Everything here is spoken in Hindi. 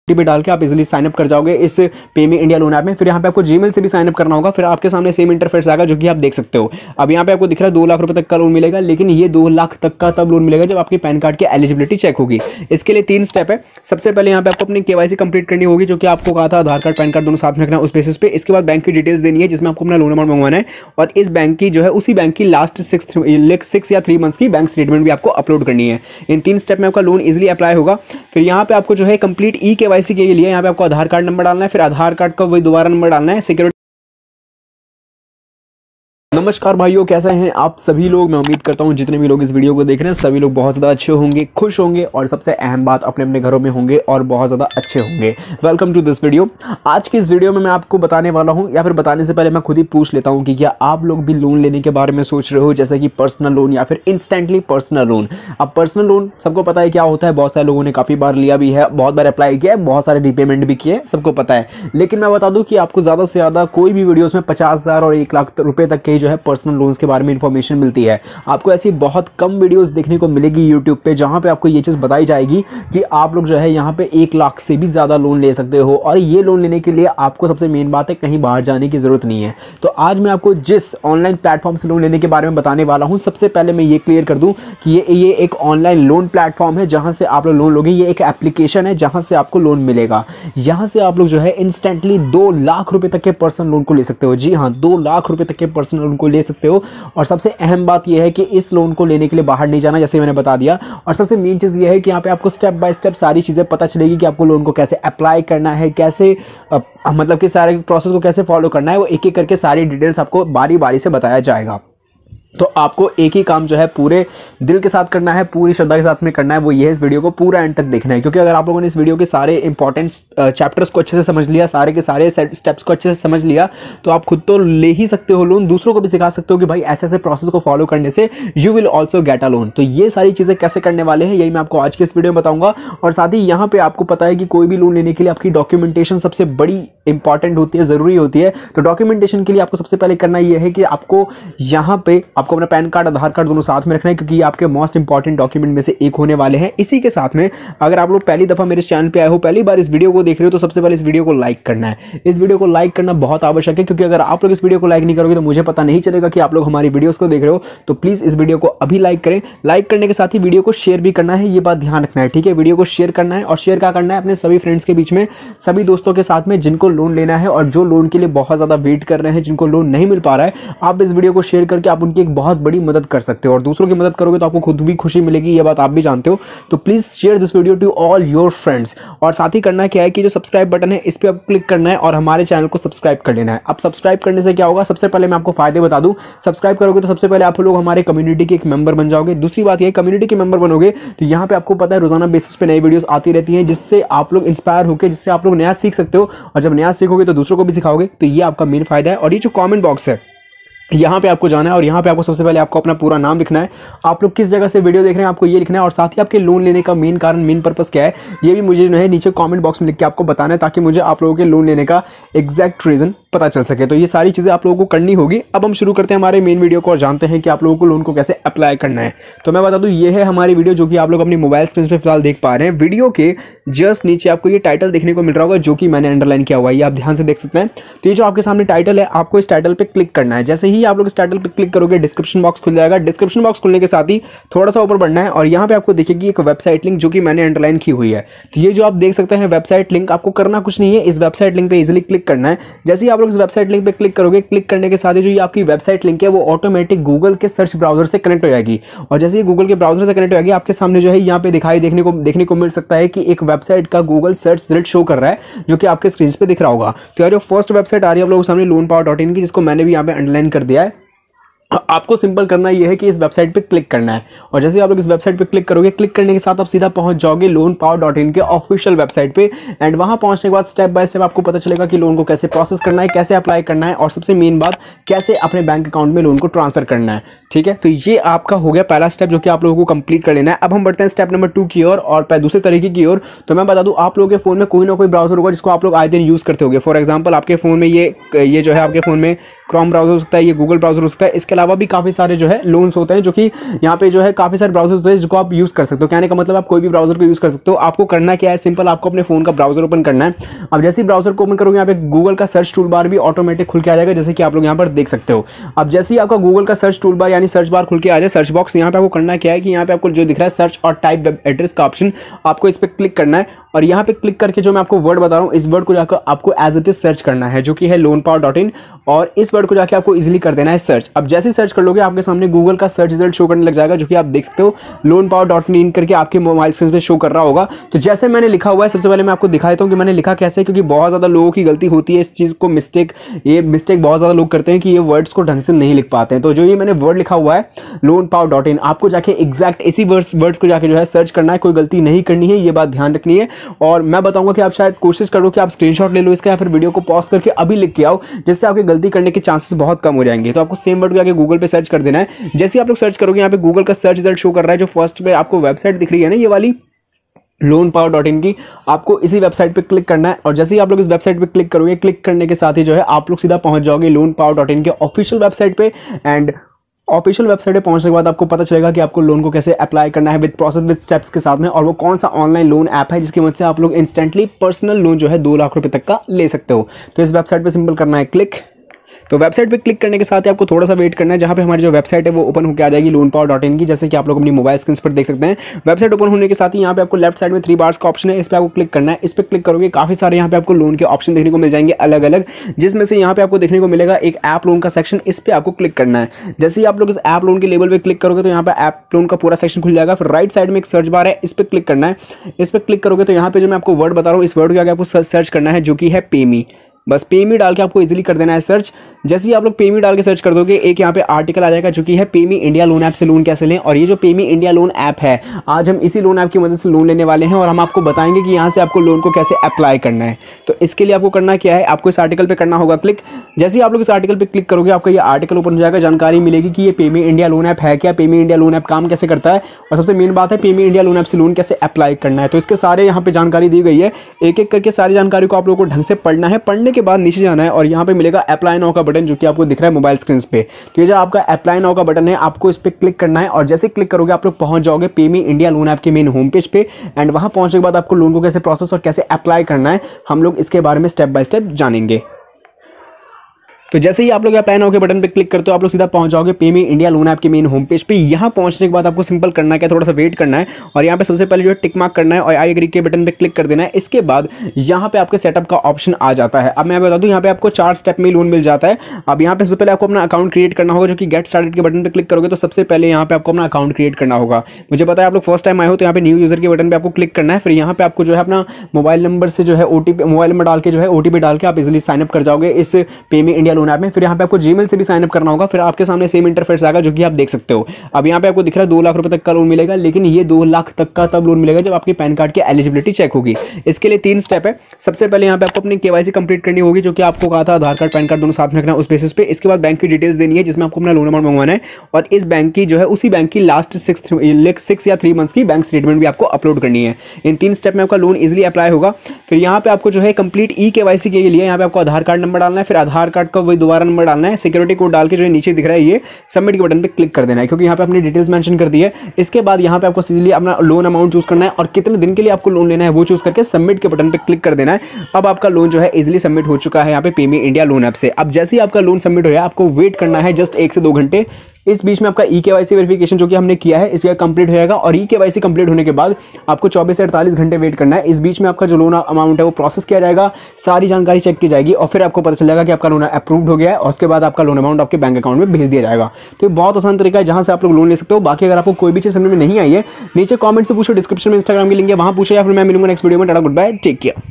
पे डाल के आप इजीली साइन अप कर जाओगे इस पेमी इंडिया लोन ऐप में। फिर यहाँ पे आपको जीमेल से भी साइन अप करना होगा। फिर आपके सामने सेम इंटरफेस आएगा जो कि आप देख सकते हो। अब यहाँ पे आपको दिख रहा है 2 लाख रुपए तक का लोन मिलेगा, लेकिन ये 2 लाख तक का तब लोन मिलेगा जब आपके पैन कार्ड की एलिजिबिलिटी चेक होगी। इसके लिए 3 स्टेप है। सबसे पहले यहाँ पे आपको अपनी केवाईसी कंप्लीट करनी होगी, जो कि आपको कहा था आधार कार्ड पैन कार्ड दोनों साथ में रखना उस बेसिस पे। इसके बाद बैंक की डिटेल्स देनी है जिसमें आपको अपना लोन अमाउंट मंगवाना है, और इस बैंक की जो है उसी बैंक की लास्ट 6 या 3 मंथ्स की बैंक स्टेटमेंट भी आपको अपलोड करनी है। इन 3 स्टेप में आपका लोन इजीली अप्लाई होगा। फिर यहाँ पे आपको जो है कंप्लीट केवाईसी के लिए यहाँ पे आपको आधार कार्ड नंबर डालना है, फिर आधार कार्ड का वही दोबारा नंबर डालना है। सिक्योरिटी नमस्कार भाइयों, कैसे हैं आप सभी लोग। मैं उम्मीद करता हूं जितने भी लोग इस वीडियो को देख रहे हैं सभी लोग बहुत ज़्यादा अच्छे होंगे, खुश होंगे, और सबसे अहम बात अपने अपने घरों में होंगे और बहुत ज़्यादा अच्छे होंगे। Welcome to this video. आज की इस वीडियो में मैं आपको बताने वाला हूं, या फिर बताने से पहले मैं खुद ही पूछ लेता हूं कि क्या आप लोग भी लोन लेने के बारे में सोच रहे हो, जैसे कि पर्सनल लोन या फिर इंस्टेंटली पर्सनल लोन। अब पर्सनल लोन सबको पता है क्या होता है, बहुत सारे लोगों ने काफ़ी बार लिया भी है, बहुत बार अप्लाई किया है, बहुत सारे रिपेमेंट भी किए, सबको पता है। लेकिन मैं बता दूं कि आपको ज़्यादा से ज़्यादा कोई भी वीडियोज़ में 50,000 और 1 लाख रुपए तक के जो है पर्सनल लोन्स के बारे में इंफॉर्मेशन मिलती है। आपको ऐसी बहुत कम वीडियोस देखने को मिलेगी यूट्यूब पे जहां पे आपको ये चीज बताई जाएगी कि आप लोग जो है यहां पे 1 लाख से भी ज्यादा लोन ले सकते हो, और ये लोन लेने के लिए आपको सबसे मेन बात है कहीं बाहर जाने की जरूरत नहीं है। तो आज मैं आपको जिस ऑनलाइन प्लेटफॉर्म से लोन लेने के बारे में बताने वाला हूं, सबसे पहले मैं ये क्लियर कर दूं कि ये एक ऑनलाइन लोन प्लेटफॉर्म है जहां से आप लोग लोन लोगे। ये एक एप्लीकेशन है जहां से आपको लोन मिलेगा। यहां से आप लोग जो है इंस्टेंटली 2 लाख रुपए तक के पर्सनल लोन को ले सकते हो। जी हाँ, 2 लाख रुपए तक के पर्सनल लोन को ले सकते हो। और सबसे अहम बात यह है कि इस लोन को लेने के लिए बाहर नहीं जाना, जैसे मैंने बता दिया। और सबसे मेन चीज़ यह है कि यहाँ पे आपको स्टेप बाय स्टेप सारी चीज़ें पता चलेगी कि आपको लोन को कैसे अप्लाई करना है, कैसे मतलब कि सारे प्रोसेस को कैसे फॉलो करना है। वो एक एक करके सारी डिटेल्स आपको बारी बारी से बताया जाएगा। तो आपको एक ही काम जो है पूरे दिल के साथ करना है, पूरी श्रद्धा के साथ में करना है, वो ये है इस वीडियो को पूरा एंड तक देखना है। क्योंकि अगर आप लोगों ने इस वीडियो के सारे इंपॉर्टेंट चैप्टर्स को अच्छे से समझ लिया, सारे के सारे स्टेप्स को अच्छे से समझ लिया, तो आप खुद तो ले ही सकते हो लोन, दूसरों को भी सिखा सकते हो कि भाई ऐसे ऐसे प्रोसेस को फॉलो करने से you will also get a loan. तो ये सारी चीज़ें कैसे करने वाले हैं, यही मैं आपको आज के इस वीडियो में बताऊंगा। और साथ ही यहाँ पे आपको पता है कि कोई भी लोन लेने के लिए आपकी डॉक्यूमेंटेशन सबसे बड़ी इंपॉर्टेंट होती है, जरूरी होती है। तो डॉक्यूमेंटेशन के लिए आपको सबसे पहले करना यह है कि आपको यहाँ पे आपको अपना पैन कार्ड आधार कार्ड दोनों साथ में रखना है, क्योंकि ये आपके मोस्ट इंपॉर्टेंट डॉक्यूमेंट में से एक होने वाले हैं। इसी के साथ में अगर आप लोग पहली दफा मेरे इस चैनल पे आए हो, पहली बार इस वीडियो को देख रहे हो, तो सबसे पहले इस वीडियो को लाइक करना है। इस वीडियो को लाइक करना बहुत आवश्यक है, क्योंकि अगर आप लोग इस वीडियो को लाइक नहीं करोगे तो मुझे पता नहीं चलेगा कि आप लोग हमारी वीडियोस को देख रहे हो। तो प्लीज इस वीडियो को अभी लाइक करें। लाइक करने के साथ ही वीडियो को शेयर भी करना है, ये बात ध्यान रखना है, ठीक है। वीडियो को शेयर करना है, और शेयर क्या करना है, अपने सभी फ्रेंड्स के बीच में, सभी दोस्तों के साथ में जिनको लोन लेना है और जो लोन के लिए बहुत ज्यादा वेट कर रहे हैं, जिनको लोन नहीं मिल पा रहा है। आप इस वीडियो को शेयर करके आप उनकी एक बहुत बड़ी मदद कर सकते हो, और दूसरों की मदद करोगे तो आपको खुद भी खुशी मिलेगी, ये बात आप भी जानते हो। तो please share this video to all your friends. और साथ ही करना क्या है कि जो सब्सक्राइब बटन है इस पर आप क्लिक करना है और हमारे चैनल को सब्सक्राइब कर लेना है। अब सब्सक्राइब करने से क्या होगा, सबसे पहले मैं आपको फायदे बता दूं। सब्सक्राइब करोगे तो सबसे पहले आप लोग हमारे कम्युनिटी के एक मेंबर बन जाओगे। दूसरी बात यह, कम्युनिटी के मेंबर बनोगे तो यहाँ पे आपको पता है रोजाना बेसिस पे नई वीडियोस आती रहती हैं, जिससे आप लोग इंस्पायर होकर, जिससे आप लोग नया सीख सकते हो। और जब नया सीखोगे तो दूसरों को भी सिखाओगे, तो ये आपका मेन फायदा है। और ये जो कमेंट बॉक्स है यहाँ पे आपको जाना है, और यहाँ पे आपको सबसे पहले आपको अपना पूरा नाम लिखना है, आप लोग किस जगह से वीडियो देख रहे हैं आपको ये लिखना है, और साथ ही आपके लोन लेने का मेन कारण, मेन पर्पस क्या है, ये भी मुझे जो है नीचे कमेंट बॉक्स में लिख के आपको बताना है, ताकि मुझे आप लोगों के लोन लेने का एग्जैक्ट रीजन पता चल सके। तो ये सारी चीज़ें आप लोगों को करनी होगी। अब हम शुरू करते हैं हमारे मेन वीडियो को और जानते हैं कि आप लोगों को लोन को कैसे अप्लाई करना है। तो मैं बता दूं, ये है हमारी वीडियो जो कि आप लोग अपनी मोबाइल स्क्रीन पे फिलहाल देख पा रहे हैं। वीडियो के जस्ट नीचे आपको ये टाइटल देखने को मिल रहा होगा, जो कि मैंने अंडरलाइन किया हुआ है, ये आप ध्यान से देख सकते हैं। तो ये जो आपके सामने टाइटल है, आपको इस टाइटल पर क्लिक करना है। जैसे ही आप लोग इस टाइटल पर क्लिक करोगे, डिस्क्रिप्शन बॉक्स खुल जाएगा। डिस्क्रिप्शन बॉक्स खुलने के साथ ही थोड़ा सा ऊपर बढ़ना है, और यहाँ पे आपको दिखेगी एक वेबसाइट लिंक जो कि मैंने अंडरलाइन की हुई है। तो ये जो आप देख सकते हैं वेबसाइट लिंक, आपको करना कुछ नहीं है, इस वेबसाइट लिंक पे इजीली क्लिक करना है। जैसे ही आप लोग इस वेबसाइट लिंक पे क्लिक करोगे, क्लिक करने के साथ ही जो ये आपकी वेबसाइट लिंक है वो ऑटोमेटिक गूगल के सर्च ब्राउजर से कनेक्ट हो जाएगी। और जैसे ही गूगल के ब्राउजर से कनेक्ट हो जाएगी, आपके सामने जो है यहाँ पे देखने को मिल सकता है कि एक वेबसाइट का गूगल सर्च रिजल्ट शो कर रहा है, जो कि आपके स्क्रीन पे दिख रहा होगा। तो यार जो फर्स्ट वेबसाइट आ रही है आप लोगों के सामने loanpower.in की, जिसको मैंने भी यहाँ पे अंडरलाइन कर दिया है। आपको सिंपल करना यह है कि इस वेबसाइट पे क्लिक करना है, और जैसे आप लोग इस वेबसाइट पे क्लिक करोगे, क्लिक करने के साथ आप सीधा पहुंच जाओगे loanpower.in के ऑफिशियल वेबसाइट पे। एंड वहां पहुंचने के बाद स्टेप बाय स्टेप आपको पता चलेगा कि लोन को कैसे प्रोसेस करना है, कैसे अप्लाई करना है, और सबसे मेन बात, कैसे अपने बैंक अकाउंट में लोन को ट्रांसफर करना है। ठीक है, तो ये आपका हो गया पहला स्टेप, जो कि आप लोगों को कंप्लीट कर लेना है। अब हम बढ़ते हैं स्टेप नंबर 2 की ओर, और दूसरे तरीके की ओर। तो मैं बता दूं, आप लोगों के फोन में कोई ना कोई ब्राउजर होगा जिसको आप लोग आए दिन यूज करते होंगे। फॉर एग्जाम्पल आपके फोन में ये जो है आपके फोन में क्रोम ब्राउजर हो सकता है, ये गूगल ब्राउजर हो सकता है। इसके अलावा भी काफ़ी सारे जो है लोन्स होते हैं जो कि यहाँ पे जो है काफ़ी सारे ब्राउजर्स होते हैं जिसको आप यूज़ कर सकते हो। कहने का मतलब आप कोई भी ब्राउजर को यूज़ कर सकते हो। आपको करना क्या है, सिंपल आपको अपने फोन का ब्राउजर ओपन करना है। अब जैसे ही ब्राउजर को ओपन करोगे यहाँ पे गूगल का सर्च टूल बार भी ऑटोमेटिक खुल के आ जाएगा, जैसे कि आप लोग यहाँ पर देख सकते हो। अब जैसे ही आपका गूगल का सर्च टूल बार यानी सर्च बार खुल के आ जाए, सर्च बॉक्स, यहाँ पे आपको करना क्या है कि यहाँ पे आपको जो दिख रहा है सर्च और टाइप वेब एड्रेस का ऑप्शन, आपको इस पर क्लिक करना है और यहाँ पे क्लिक करके जो मैं आपको वर्ड बता रहा हूँ इस वर्ड को जाकर आपको एज इट इज सर्च करना है, जो कि है loanpower.in, और इस वर्ड को जाके आपको इजीली कर देना है सर्च। अब जैसे ही सर्च कर लोगे आपके सामने गूगल का सर्च रिजल्ट शो करने लग जाएगा, जो कि आप देख सकते हो loanpower.in करके आपके मोबाइल स्क्रीन पे शो कर रहा होगा। तो जैसे मैंने लिखा हुआ है, सबसे पहले मैं आपको दिखा देता हूँ कि मैंने लिखा कैसे, क्योंकि बहुत ज़्यादा लोगों की गलती होती है इस चीज़ को ये मिस्टेक बहुत ज़्यादा लोग करते हैं कि ये वर्ड्स को ढंग से नहीं लिख पाते हैं। तो जो ये मैंने वर्ड लिखा हुआ है loanpower.in, आपको जाके एग्जैक्ट इसी वर्ड्स को जाके जो है सर्च करना है, कोई गलती नहीं करनी है, ये बात ध्यान रखनी है। और मैं बताऊंगा कि आप शायद कोशिश करो कि आप स्क्रीनशॉट ले लो इसका, या फिर वीडियो को पॉज करके अभी लिख के आओ, जिससे आपकी गलती करने के चांसेस बहुत कम हो जाएंगे। तो आपको सेम वर्ड को जाके गूगल पे सर्च कर देना है। जैसे ही आप लोग सर्च करोगे यहाँ पे गूगल का सर्च रिजल्ट शो कर रहा है, जो फर्स्ट पे आपको वेबसाइट दिख रही है ना ये वाली loanpower.in की, आपको इसी वेबसाइट पे क्लिक करना है। और जैसे ही आप लोग इस वेबसाइट पे क्लिक करोगे, क्लिक करने के साथ ही जो है आप लोग सीधा पहुंच जाओगे loanpower.in के ऑफिशियल वेबसाइट पे। एंड ऑफिशियल वेबसाइट पे पहुंचने के बाद आपको पता चलेगा कि आपको लोन को कैसे अप्लाई करना है विद प्रोसेस विद स्टेप्स के साथ में, और वो कौन सा ऑनलाइन लोन ऐप है जिसकी मदद से आप लोग इंस्टेंटली पर्सनल लोन जो है 2 लाख रुपए तक का ले सकते हो। तो इस वेबसाइट पे सिंपल करना है क्लिक। तो वेबसाइट पे क्लिक करने के साथ ही आपको थोड़ा सा वेट करना है, जहाँ पे हमारी जो वेबसाइट है वो ओपन होकर आ जाएगी loanpower.in की, जैसे कि आप लोग अपनी मोबाइल स्क्रीन पर देख सकते हैं। वेबसाइट ओपन होने के साथ ही यहाँ पे आपको लेफ्ट साइड में 3 बार्स का ऑप्शन है, इस पर आपको क्लिक करना है। इस पर क्लिक करोगे काफी सारे यहाँ पे आपको लोन के ऑप्शन देखने को मिल जाएंगे अलग अलग, जिसमें से यहाँ पे आपको देखने को मिलेगा एक ऐप लोन का सेक्शन, इस पर आपको क्लिक करना है। जैसे ही आप लोग इस ऐप लोन के लेवल पे क्लिक करोगे तो यहाँ पे ऐप लोन का पूरा सेक्शन खुल जाएगा। फिर राइट साइड में एक सर्च बार है, इस पर क्लिक करना है। इस पर क्लिक करोगे तो यहाँ पे जो मैं आपको वर्ड बता रहा हूँ इस वर्ड को आगे आपको सर्च करना है, जो कि है पेमी। बस पेमी डाल के आपको इजीली कर देना है सर्च। जैसे ही आप लोग पेमी डाल के सर्च कर दोगे, एक यहाँ पे आर्टिकल आ जाएगा जो कि है पेमी इंडिया लोन ऐप से लोन कैसे लें। और ये जो पेमी इंडिया लोन ऐप है, आज हम इसी लोन ऐप की मदद से लोन लेने वाले हैं और हम आपको बताएंगे कि यहाँ से आपको लोन को कैसे अप्लाई करना है। तो इसके लिए आपको करना क्या है, आपको इस आर्टिकल पर करना होगा क्लिक। जैसे ही आप लोग इस आर्टिकल पर क्लिक करोगे आपका ये आर्टिकल ओपन हो जाएगा, जानकारी मिलेगी कि ये पेमी इंडिया लोन ऐप है क्या, पेमी इंडिया लोन ऐप काम कैसे करता है, और सबसे मेन बात है पेमी इंडिया लोन ऐप से लोन कैसे अप्लाई करना है। तो इसके सारे यहाँ पे जानकारी दी गई है, एक एक करके सारी जानकारी को आप लोगों को ढंग से पढ़ना है। पढ़ने के बाद नीचे जाना है और यहाँ पे मिलेगा अप्लाई नाउ का बटन, जो कि आपको दिख रहा है मोबाइल स्क्रीन पे। तो ये जो आपका अप्लाई नाउ का बटन है, आपको इस पे क्लिक करना है और जैसे क्लिक करोगे आप लोग पहुंच जाओगे पेमी इंडिया लोन ऐप के मेन होम पेज पे। एंड वहां पहुंचने के बाद आपको लोन को कैसे प्रोसेस और कैसे अप्लाई करना है, हम लोग इसके बारे में स्टेप बाय स्टेप जानेंगे। तो जैसे ही आप लोग अप्लाई नाउ के बटन पे क्लिक करते हो आप लोग सीधा पहुंच जाओगे पेमी इंडिया लोन ऐप के मेन होम पेज पे। यहाँ पहुंचने के बाद आपको सिंपल करना है, थोड़ा सा वेट करना है और यहाँ पे सबसे पहले जो है टिक मार्क करना है और आई एग्री के बटन पे क्लिक कर देना है। इसके बाद यहाँ पे आपके सेटअप का ऑप्शन आ जाता है। अब मैं बता दूं यहाँ पे आपको 4 स्टेप में लोन मिल जाता है। अब यहाँ पे सबसे पहले आपको अपना अकाउंट क्रिएट करना होगा, जो कि गेट स्टार्टेड के बटन पे क्लिक करोगे तो सबसे पहले यहाँ पे आपको अपना अकाउंट क्रिएट करना होगा। मुझे पता है आप लोग फर्स्ट टाइम आए हो, तो यहाँ पे न्यू यूजर के बटन पे आपको क्लिक करना है। फिर यहाँ पे आपको जो है अपना मोबाइल नंबर से जो है ओटीपी, मोबाइल नंबर डाल के जो है ओटीपी डाल के आप इजिली साइन अप कर जाओगे इस पेमी इंडिया लोन ऐप में। फिर यहाँ पे आपको जीमेल से भी साइन अप करना होगा। फिर आपके सामने सेम इंटरफेस आएगा, जो कि आप देख सकते हो। अब यहाँ पे आपको दिख रहा है 2 लाख रुपए तक का लोन मिलेगा, लेकिन ये 2 लाख तक का तब लोन मिलेगा जब आपके पैन कार्ड की एलिजिबिलिटी चेक होगी। इसके लिए 3 स्टेप है। सबसे पहले यहाँ पे आपको अपनी केवाईसी कंप्लीट करनी होगी, जो कि आपको कहा था आधार कार्ड पैन कार्ड दोनों साथ में रखना उस बेसिस पे। इसके बाद बैंक की डिटेल्स देनी है जिसमें आपको अपना लोन अमाउंट मंगवाना है, और इस बैंक की जो है उसी बैंक की लास्ट 6 या 3 मंथ्स की बैंक स्टेटमेंट भी आपको अपलोड करनी है। इन 3 स्टेप में आपका लोन इजिली अप्लाई होगा। फिर यहाँ पे आपको जो है कंप्लीट केवाईसी के लिए यहाँ पे आपको आधार कार्ड नंबर डालना है, फिर आधार कार्ड का वही दोबारा नंबर डालना है, सिक्योरिटी कोड डाल के जो नीचे दिख रहा है ये सबमिट के बटन पे क्लिक कर देना है, क्योंकि यहाँ पे अपनी डिटेल्स मेंशन कर दी है। इसके बाद यहाँ पे आपको सीधे अपना लोन अमाउंट चूज करना है और कितने दिन के लिए आपको लोन लेना है वो चूज करके सबमिट के बटन पे क्लिक कर देना है। अब आपका लोन जो है इजीली सबमिट हो चुका है यहाँ पे पेमी इंडिया लोन ऐप से। अब जैसे ही आपका लोन सबमिट हो गया, आपको वेट करना है जस्ट 1 से 2 घंटे। इस बीच में आपका केवाईसी वेरिफिकेशन जो कि हमने किया है इसका कंप्लीट हो जाएगा, और केवाईसी कंप्लीट होने के बाद आपको 24 से 48 घंटे वेट करना है। इस बीच में आपका जो लोन अमाउंट है वो प्रोसेस किया जाएगा, सारी जानकारी चेक की जाएगी और फिर आपको पता चल जाएगा कि आपका लोन अप्रूव्ड हो गया है, और उसके बाद आपका लोन अमाउंट आपके बैंक अकाउंट में भेज दिया जाएगा। तो ये बहुत आसान तरीका है जहां से आप लोग लोन ले सकते हो। बाकी अगर आपको कोई भी चीज समझ में नहीं आई है, नीचे कॉमेंट से पूछो, डिस्क्रिप्शन में इंस्टाग्राम की लिंक है वहां पूछो, या फिर मैं मिलूंगा नेक्स्ट वीडियो में। Tata, good bye, take care.